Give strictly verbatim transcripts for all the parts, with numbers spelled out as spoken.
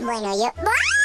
Bueno, yo...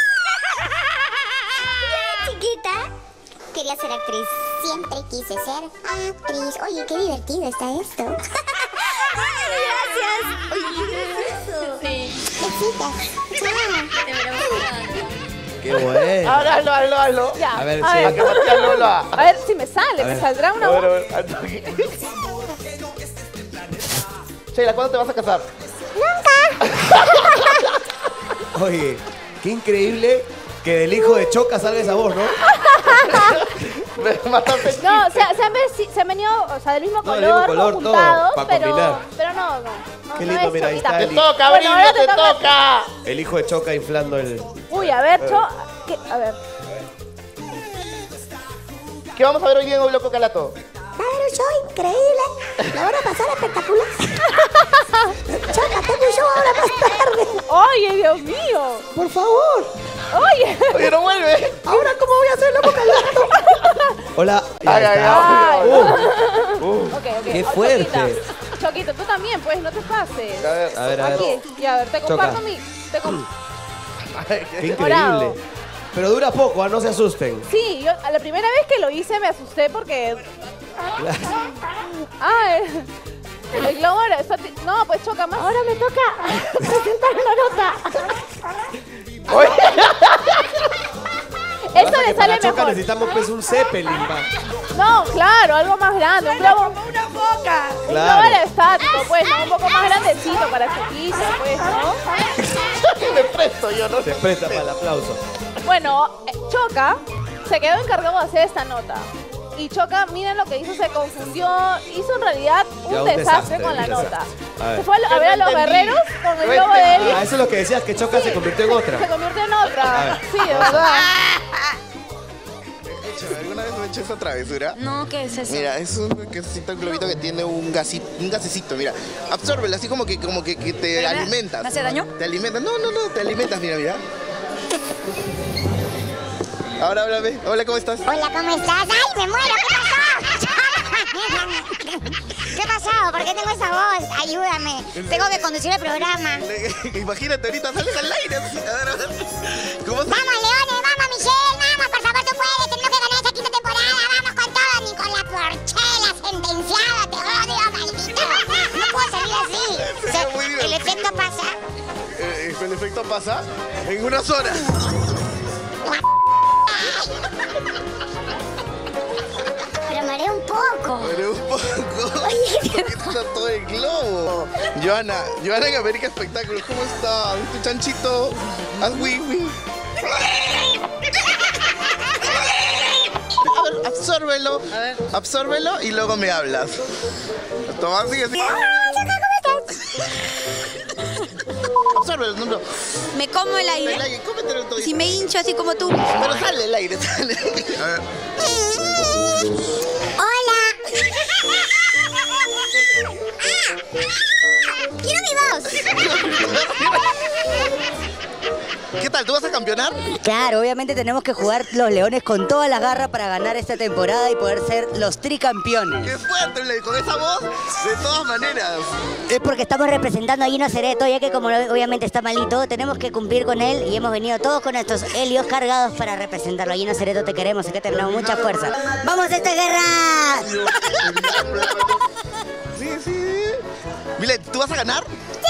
Yo, chiquita, quería ser actriz. Siempre quise ser actriz. Oye, qué divertido está esto. Gracias. Oye, ¿qué es eso? Sí. Besitos. Chao. Qué bueno. Ahora hazlo, hazlo, hazlo. Ya. A ver, a sí. ver. A A ver si me sale, A me ver. saldrá una ver, a voz. ver, al toque. Sheila, ¿cuándo te vas a casar? Oye, qué increíble que del hijo de Choca salga esa voz, ¿no? Me mataste. No, o sea, se han, vesti- se han venido, o sea, del mismo No, color, del mismo color, todo, juntados, pa' pero, combinar. pero no, no, no, Qué no lindo, es mira, ahí Choquita. está Te el, toca, Bueno, ahora Brillo, te te toca. toca. el hijo de Choca inflando el... Uy, a ver, Cho, ¿qué? A ver. ¿Qué vamos a ver hoy día en el Bloco Calato? Va a haber un show increíble. La van a pasar espectacular. Choca, tengo un show ahora más tarde. Oye, Dios mío. Por favor. Oye. Oye, no vuelve. Ahora, ¿cómo voy a hacer la boca Hola. Ya Ay, ay, está. ay. Uh, Uh. Ok, ok. Qué Oh, fuerte. Choquita. Choquita, tú también, pues, no te pases. A ver. a ver, a ver. Aquí, y a ver, te comparto Choca. mi... Te com- Ay, Qué qué- increíble. Morado. Pero dura poco, ¿ah? No se asusten. Sí, yo a la primera vez que lo hice me asusté porque... Ah, el, el globo era... está ti- No, pues Choca más. Ahora me toca presentar una nota. Oye, Esto Pasa le que sale para Choca mejor. necesitamos pues un Zeppelin, pa. No, claro, algo más grande. Un globo... ¡Una foca! Un Claro. globo era estático, pues, ¿no? Un poco más grandecito para Choquita, pues, ¿no? me presto yo, ¿no? Se presta para el aplauso. Bueno, eh, Choca se quedó encargado de hacer esta nota. Y Choca, miren lo que hizo, se confundió, hizo en realidad un, Ya, un desastre, desastre, con la un nota. desastre. A ver. Se fue a, a Yo ver a no los entendí. guerreros con el No globo de entendí. Eli. Ah, eso es lo que decías, que Choca se convirtió en Se otra. convirtió en A otra. ver. Sí, de verdad. ¿Alguna vez me he hecho esa travesura? No, ¿qué es eso? Mira, es un quesito, un globito que tiene un gasito, un gasecito, mira. Absórbelo, así como que, como que, que te ¿Pero me- alimentas. me hace daño? Te alimentas. No, no, no, te alimentas, mira, mira. Ahora háblame. Hola, ¿cómo estás? Hola, ¿cómo estás? ¡Ay, me muero! ¿Qué pasó? ¿Qué pasó? ¿Por qué tengo esa voz? Ayúdame. Tengo que conducir el programa. Imagínate, ahorita sales al aire. así, a ver, a ver. ¿Cómo estás? Vamos, Leones, vamos, Michelle, vamos, por favor, tú puedes. Tenemos que ganar esta quinta temporada. Vamos con todo, Nicolás Porchela, sentenciado, te odio, maldito. No puedo salir así. O sea, Sería muy el divertido. efecto pasa. Eh, el efecto pasa en una zona. Pero mareé un poco. Pero un poco. Oye, ¿qué Está todo el globo. Joana, Joana en América Espectáculos, ¿cómo estás? Tu chanchito. Haz wii wii. A ver, absórbelo. A ver. Absórbelo y luego me hablas. Toma así, así. Absórbelo, no, no. Me como el El aire. aire, cómetelo todo. Y si me hincho así como tú. Pero sale el aire, sale. A ver. Hola. Quiero mi voz. ¿Qué tal? ¿Tú vas a campeonar? Claro, obviamente tenemos que jugar los Leones con todas las garras para ganar esta temporada y poder ser los tricampeones. ¡Qué fuerte! Le- Con esa voz, de todas maneras. Es porque estamos representando a Gino Cereto, ya que como obviamente está malito, tenemos que cumplir con él y hemos venido todos con nuestros helios cargados para representarlo. A Gino Cereto te queremos, y que te tenemos mucha fuerza. ¡Vamos a esta guerra! Sí, sí. Mile, ¿tú vas a ganar?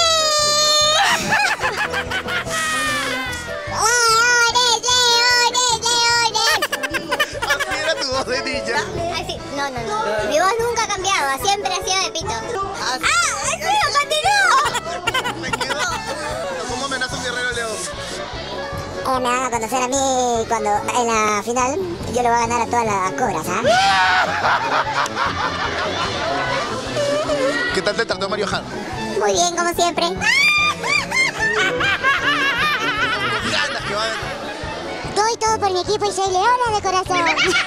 Así era tu voz de niña. Así, no, no, no. Mi voz nunca ha cambiado, siempre ha sido de pito. ¡Ah! ¡Espera, continúo! Me quedo. ¿Cómo amenaza un guerrero león? Eh, me van a conocer a mí cuando en la final yo le voy a ganar a todas las cobras, ¿ah? ¿Qué tal te trató Mario Han? Muy bien, como siempre. Ganas que va a... Doy todo por mi equipo y soy leona de corazón.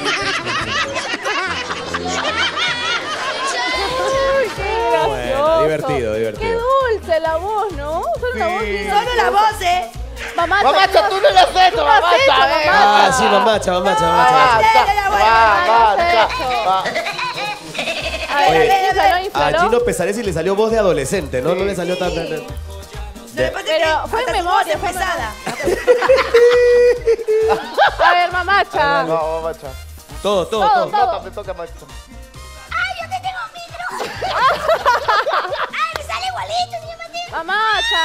Bueno, divertido, Qué divertido. dulce la voz, ¿no? Solo la voz. bien Solo la voz, ¿eh? Mamacha, Mamacha, tú no lo has hecho, Tú no has hecho, mamacha, eh. mamacha. Ah, sí, mamacha, mamacha, mamacha. Mamacha, mamacha, ma- A ver, Oye, ¿quién salió A infló? Gino Pesaresi le salió voz de adolescente, ¿no? No le salió tan... tan- tan- Lo que pasa es Pero que fue en hasta tu memoria, voz fue es pesada. Hasta A ver, mamacha. No, mamacha. Todo, todo, Todo, todo. todo. Nota, me toca, macho. ¡Ay, yo te tengo un micro! ¡Ay, me sale igualito, señor Mateo! Mamacha.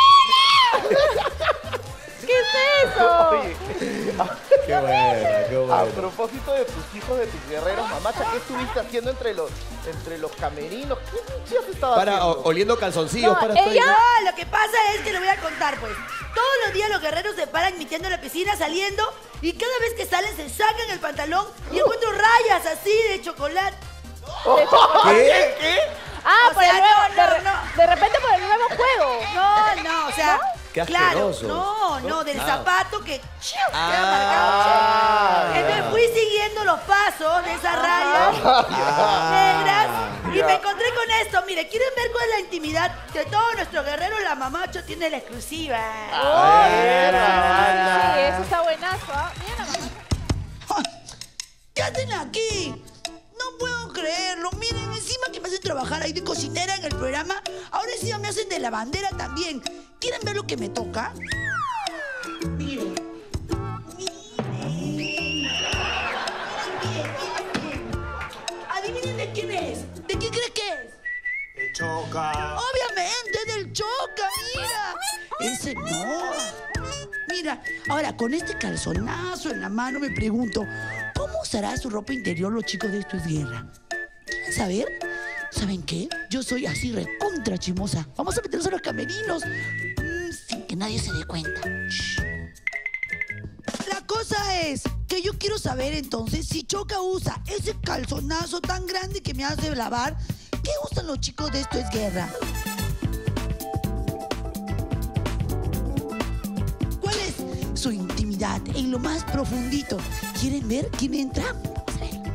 ¿Qué es eso? Oye, Qué bueno, qué a bueno. propósito de tus hijos, de tus guerreros, mamacha, ¿qué estuviste haciendo entre los, entre los camerinos? ¿Qué chicas estaba Para, haciendo? o- oliendo calzoncillos, No, para ella- estoy- No, lo que pasa es que le voy a contar, pues. Todos los días los guerreros se paran metiendo en la piscina, saliendo, y cada vez que salen se sacan el pantalón y encuentro rayas así de chocolate. De chocolate. ¿Qué? ¿Qué? Ah, O por sea, el nuevo, no, de, no, re- no. de repente por el nuevo juego. No, no, o sea, Qué claro, asqueroso. no, no, del Ah. zapato que ¡chiu! queda Ah. marcado. Entonces fui siguiendo los pasos de esas rayas negras y me encontré con esto. Mire, ¿quieren ver cuál es la intimidad de todos nuestros guerreros? La mamacho tiene la exclusiva. A ver, mamacha. Sí, eso está buenazo. ¿Ah? Mira la mamacha. ¿Qué hacen aquí? No puedo creerlo. Miren, encima que me hacen trabajar ahí de cocinera en el programa, ahora encima me hacen de lavandera también. ¿Quieren ver lo que me toca? Miren. Miren. Adivinen de quién es. ¿De quién crees que es? ¡Te choca! Obviamente del Choca, mira. Ese no. Mira, ahora con este calzonazo en la mano me pregunto, ¿cómo usará su ropa interior los chicos de Esto es Guerra? ¿Quieren saber? ¿Saben qué? Yo soy así recontra chimosa. Vamos a meternos a los camerinos mm, sin que nadie se dé cuenta. Shh. La cosa es que yo quiero saber entonces si Choca usa ese calzonazo tan grande que me hace lavar. ¿Qué usan los chicos de Esto es Guerra? ¿Cuál es su intimidad en lo más profundito? ¿Quieren ver quién entra? Vamos a ver.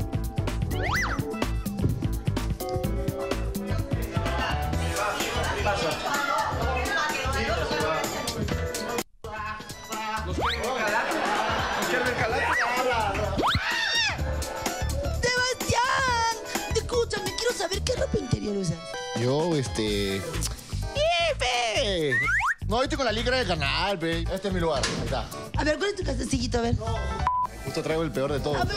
¡Sebastián! Escúchame, quiero saber qué ropa interior usas. Yo, este... ¡Efe! No, viste con la licra del canal, pe. Este es mi lugar, ahí está. A ver, ¿cuál es tu calzoncillito? A ver. Justo traigo el peor de todo. A ver.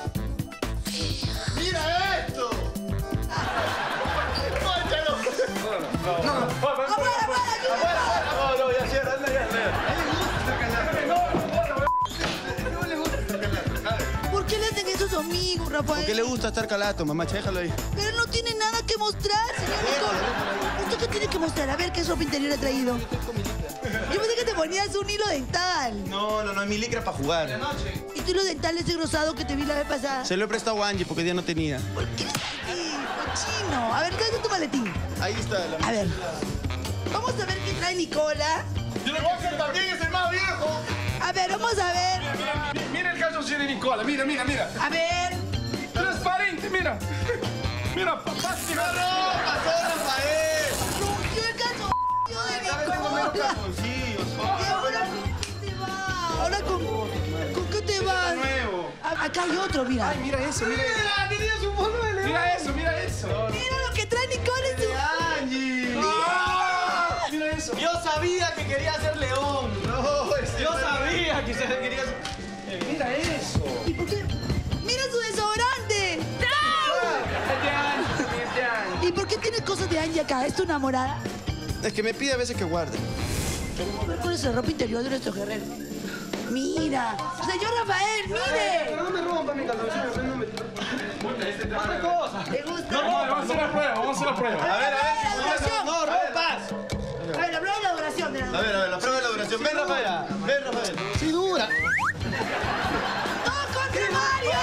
¡Mira esto! ¡Afuera, afuera! No, no, ya cierra, anda, ya, ¿Por qué le hacen eso a su amigo, Rafael? ¿Por qué le gusta estar calato, mamá? Déjalo ahí. Pero no tiene nada que mostrar, señor Nicole. ¿Usted qué tiene que mostrar? A ver qué ropa interior ha traído. Yo pensé que te ponías un hilo dental. No, no, no, es mi licra para jugar. ¿Y tu hilo dental ese rosado que te vi la vez pasada? Se lo he prestado a Angie porque ya no tenía. ¿Por qué estás aquí, cochino? A ver, tráete tu maletín. Ahí está la... A ver. Vamos a ver qué trae Nicola. ¡Walter también es el más viejo! A ver, vamos a ver. Mira el calzoncillo de Nicola, mira, mira, mira. A ver. Transparente, mira. Mira, papá. ¡No, pasó, Rafael! Rompió el calzoncillo de Nicola. ¿Y ahora con qué te vas? ¿Ahora con, con qué te vas? Nuevo. A- Acá hay otro, mira. Ay, mira eso, mira eso. Tenía su fondo de león. Mira eso, mira eso. Mira lo que trae Nicola en su... Angie. ¡Ah! Mira eso. Yo sabía que quería ser león. No, ese Yo sabía que se quería ser... Mira eso. ¿Y por qué? ¡Mira su desodorante! Este año, este año. ¿Y por qué tienes cosas de Angie acá? ¿Es tu enamorada? Es que me pide a veces que guarde. Queremos ver cuál es la ropa interior de nuestro guerrero. Mira, señor Rafael, mire. No me rompa mi calzoncillo, no me... Otra cosa. ¿Le gusta? No, vamos a hacer la prueba, vamos a hacer la prueba. A ver, a ver, No, elaboración. no, rompas. A ver, la prueba de elaboración de la A ver, a ver, la prueba de la duración. Ven, Rafael. Ven, Rafael. ¡Sí dura! ¡No, contra Mario!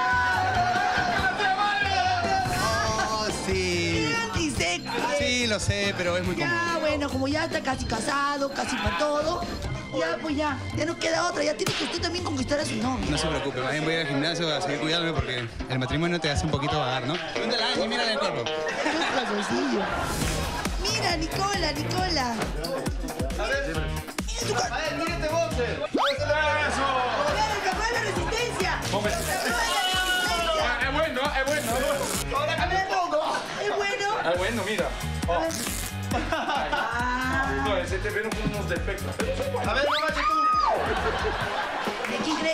Oh, sí. ¡Qué antisexy! Sí, lo sé, pero es muy cómodo. Ya, bueno, como ya está casi casado, casi para todo, ya, pues ya, ya no queda otra. Ya tiene que usted también conquistar a su novia. No se preocupe, más bien voy al gimnasio a seguir cuidándome porque el matrimonio te hace un poquito vagar, ¿no? Pregúntale a Angie, mírale el cuerpo. Qué calzoncillo. Mira, Nicola, Nicola. A ver, Mira su cal- a ver, mira este boxer. ¡Eso! A ver, el café de la resistencia. Momento. El café de la resistencia. Ah, es bueno, es bueno. Ahora que me pongo. Es bueno. Es bueno, mira. Oh. Ah. No, ese te ven unos defectos. Pero eso es bueno. A ver, mamá, tú.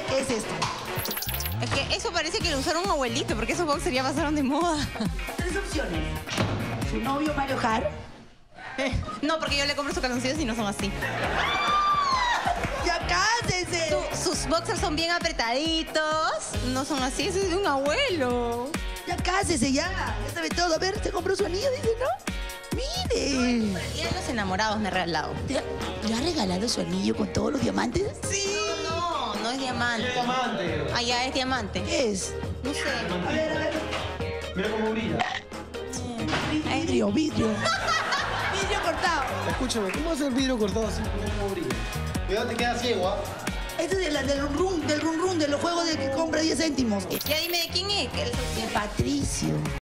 ¿Qué es esto? Es que eso parece que lo usaron un abuelito, porque esos boxers ya pasaron de moda. Tres opciones. ¿Su novio Mario Hart? Eh, no, porque yo le compro sus calzoncillos y no son así. ¡Ya cásese! Su- sus boxers son bien apretaditos. No son así, eso es de un abuelo. Ya cásese, ya. Ya sabe todo. A ver, se compró su anillo, dice, ¿no? Mire. Y a los enamorados me he regalado. ¿Le ha, le ha regalado su anillo con todos los diamantes? Sí. No, no es diamante. Diamante. Ah, ya es diamante. ¿Qué es? No sé. A ver, a ver. Mira cómo brilla. Vidrio, vidrio. Vidrio cortado. Escúchame, ¿cómo hace el vidrio cortado así? ¿Cómo brilla? Cuidado, te queda ciego, ¿ah? Este es de la- del run run, del run run, de los juegos de que compra diez céntimos. Ya dime de quién es. De Patricio.